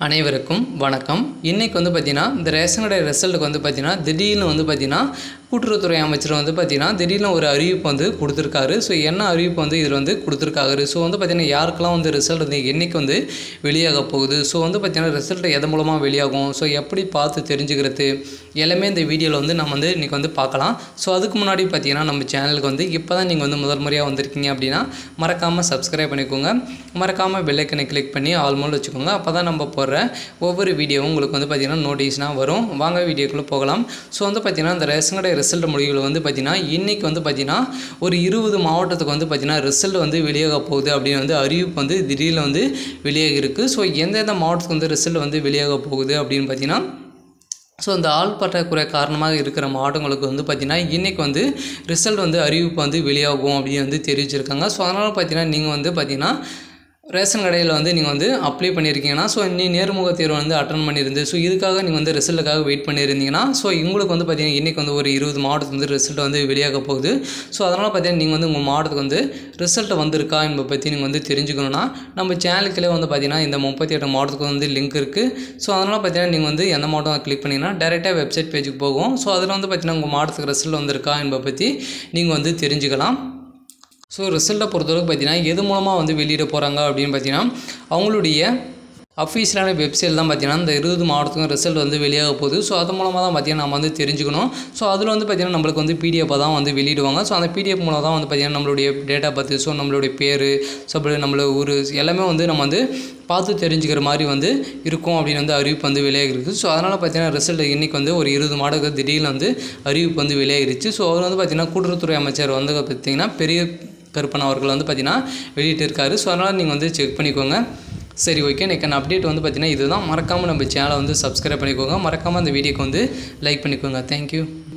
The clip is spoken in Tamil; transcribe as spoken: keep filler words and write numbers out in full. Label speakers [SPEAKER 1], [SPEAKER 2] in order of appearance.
[SPEAKER 1] அனைவருக்கும் வணக்கம். இன்னைக்கு வந்து பார்த்தீங்கன்னா இந்த ரேஷன் கடை ரிசல்ட்டுக்கு வந்து பார்த்தீங்கன்னா திடீர்னு வந்து பார்த்தீங்கன்னா கூட்டுறவுத்துறை அமைச்சர் வந்து பார்த்தீங்கன்னா திடீர்னு ஒரு அறிவிப்பு வந்து கொடுத்துருக்காரு. ஸோ என்ன அறிவிப்பு வந்து இதில் வந்து கொடுத்துருக்காரு, ஸோ வந்து பார்த்தீங்கன்னா யாருக்கெல்லாம் வந்து ரிசல்ட் வந்து என்றைக்கு வந்து வெளியாக போகுது, ஸோ வந்து பார்த்தீங்கன்னா ரிசல்ட் எதன் மூலமாக வெளியாகும், ஸோ எப்படி பார்த்து தெரிஞ்சுக்கிறது எல்லாமே இந்த வீடியோவில் வந்து நம்ம வந்து இன்றைக்கி வந்து பார்க்கலாம். ஸோ அதுக்கு முன்னாடி பார்த்தீங்கன்னா நம்ம சேனலுக்கு வந்து இப்போ தான் நீங்கள் வந்து முதல் முறையாக வந்திருக்கீங்க அப்படின்னா மறக்காமல் சப்ஸ்கிரைப் பண்ணிக்கோங்க, மறக்காமல் பெல் ஐக்கனை கிளிக் பண்ணி ஆல் மோல் வச்சுக்கோங்க. அப்போ தான் நம்ம போடுற ஒவ்வொரு வீடியோவும் உங்களுக்கு வந்து பார்த்தீங்கன்னா நோட்டிஸ்னால் வரும். வாங்க வீடியோக்குள்ளே போகலாம். ஸோ வந்து பார்த்தீங்கன்னா இந்த ரேஷன் கடை ரிசல்ட் முடிவுகள் வந்து பார்த்தீங்கன்னா இன்றைக்கி வந்து பார்த்தீங்கன்னா ஒரு இருபது மாவட்டத்துக்கு வந்து பார்த்தீங்கன்னா ரிசல்ட் வந்து வெளியாக போகுது அப்படின்னு வந்து அறிவிப்பு வந்து திடீர்னு வந்து வெளியாக இருக்குது. ஸோ எந்தெந்த மாவட்டத்துக்கு வந்து ரிசல்ட் வந்து வெளியாக போகுது அப்படின்னு பார்த்தீங்கன்னா ஸோ இந்த ஆள் பற்றாக்குறை காரணமாக இருக்கிற மாவட்டங்களுக்கு வந்து பார்த்திங்கன்னா இன்றைக்கி வந்து ரிசல்ட் வந்து அறிவிப்பு வந்து வெளியாகும் அப்படின்னு வந்து தெரிவிச்சிருக்காங்க. ஸோ அதனால் பார்த்தீங்கன்னா நீங்கள் வந்து பார்த்திங்கன்னா ரேஷன் கடையில் வந்து நீங்கள் வந்து அப்ளை பண்ணியிருக்கீங்கன்னா ஸோ நீ நேர்முக தேர்வு வந்து அட்டன் பண்ணியிருந்து ஸோ இதுக்காக நீங்கள் வந்து ரிசல்ட்டுக்காக வெயிட் பண்ணியிருந்தீங்கன்னா ஸோ உங்களுக்கு வந்து பார்த்திங்கன்னா இன்றைக்கி வந்து ஒரு இருபது மாவட்டத்துக்கு வந்து ரிசல்ட் வந்து வெளியாக போகுது. ஸோ அதனால் பார்த்தீங்கன்னா நீங்கள் வந்து உங்கள் மாவட்டத்துக்கு வந்து ரிசல்ட் வந்திருக்கா என்பதை பற்றி நீங்கள் வந்து தெரிஞ்சுக்கணுன்னா நம்ம சேனலுக்குள்ளே வந்து பார்த்திங்கன்னா இந்த முப்பத்தி எட்டு மாவட்டத்துக்கு வந்து லிங்க் இருக்குது. ஸோ அதனால் பார்த்தீங்கன்னா நீங்கள் வந்து எந்த மாவட்டம் கிளிக் பண்ணிங்கன்னா டேரெக்டாக வெப்சைட் பேஜுக்கு போகும். ஸோ அதில் வந்து பார்த்திங்கன்னா உங்கள் மாவட்டத்துக்கு ரிசல்ட் வந்திருக்கா என்பதை பற்றி நீங்கள் வந்து தெரிஞ்சுக்கலாம். ஸோ ரிசல்ட்டை பொறுத்தவரைக்கும் பார்த்தீங்கன்னா எது மூலமாக வந்து வெளியிட போகிறாங்க அப்படின்னு பார்த்தீங்கன்னா அவங்களுடைய அஃபீஷியலான வெப்சைட் தான் பார்த்தீங்கன்னா இந்த இருபது மாவட்டத்துக்கும் ரிசல்ட் வந்து வெளியாக போகுது. ஸோ அது மூலமாக தான் பார்த்தீங்கன்னா நம்ம வந்து தெரிஞ்சுக்கணும். ஸோ அதில் வந்து பார்த்திங்கன்னா நம்மளுக்கு வந்து பிடிஎஃபாக தான் வந்து வெளியிடுவாங்க. ஸோ அந்த பிடிஎஃப் மூலம் தான் வந்து பார்த்திங்கன்னா நம்மளுடைய டேட்டா பார்த்து ஸோ நம்மளுடைய பேர் ஸோ அப்படி நம்மளோட ஊர் எல்லாமே வந்து நம்ம வந்து பார்த்து தெரிஞ்சுக்கிற மாதிரி வந்து இருக்கும் அப்படின்னு வந்து அறிவிப்பு வந்து வெளியாகிருக்கு. ஸோ அதனால் பார்த்தீங்கன்னா ரிசல்ட் இன்றைக்கி வந்து ஒரு இருபது மாவட்டத்துக்கு திடீர்னு வந்து அறிவிப்பு வந்து வெளியாகிருச்சு. ஸோ அவர் வந்து பார்த்திங்கன்னா கூட்டுறவுத்துறை அமைச்சர் வந்து பார்த்திங்கன்னா பெரிய கருப்பன் அவர்கள் வந்து பார்த்திங்கன்னா வெளியிட்டு இருக்காரு. ஸோ அதனால் நீங்கள் வந்து செக் பண்ணிக்கோங்க. சரி, ஓகே. இன்றைக்கான அப்டேட் வந்து பார்த்திங்கன்னா இதுதான். மறக்காமல் நம்ம சேனலை வந்து சப்ஸ்கிரைப் பண்ணிக்கோங்க, மறக்காமல் அந்த வீடியோக்கு வந்து லைக் பண்ணிக்கோங்க. தேங்க்யூ.